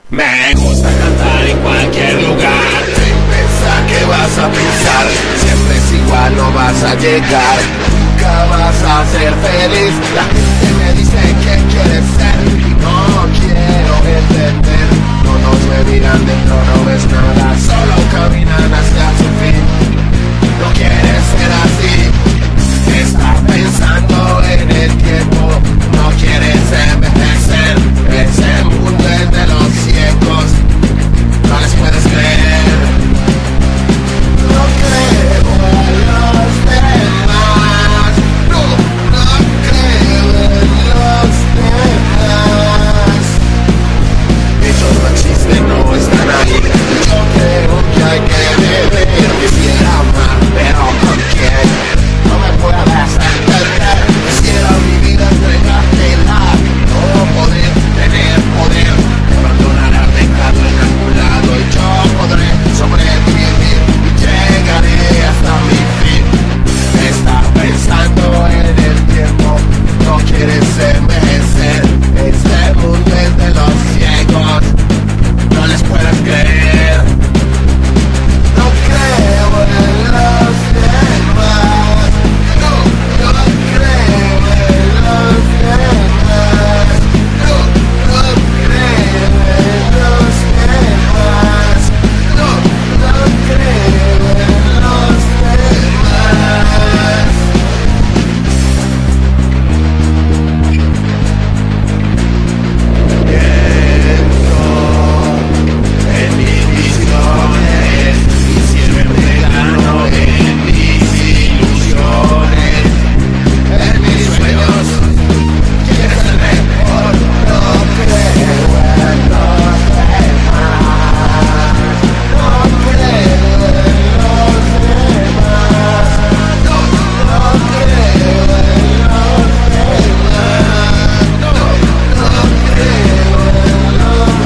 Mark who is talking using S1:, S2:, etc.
S1: Me gusta cantar en cualquier lugar, sin pensar que vas a pensar. Siempre es igual, no vas a llegar, nunca vas a ser feliz. La gente me dice que quieres ser y no quiero entender. No nos me miran dentro, no ves nada, solo caminan hacia su fin. No quieres ser así, estás pensando en el tiempo. No quieres envejecer, ese mundo es de los ciegos, no les puedes creer. No creo en los demás, no creo en los demás. Ellos no existen, no están ahí. Yo creo que hay que beber, quisiera amar, pero ¿con quién? No me puedas entender. Quisiera mi vida entregártela, no poder tener poder, abandonar al pecado en algún lado y yo podré sobrevivir y llegaré hasta mi fin. Estás pensando en el tiempo, no quieres envejecer, este mundo es de los ciegos, no les puedes creer. No creo en los demás, no creo en los demás, no creo en los demás, no creo en los demás. En mis visiones y siempre gano en mis ilusiones, en mis sueños. Quieres el mejor, no creo en los demás, no creo en los demás, no creo en los demás, no creo en los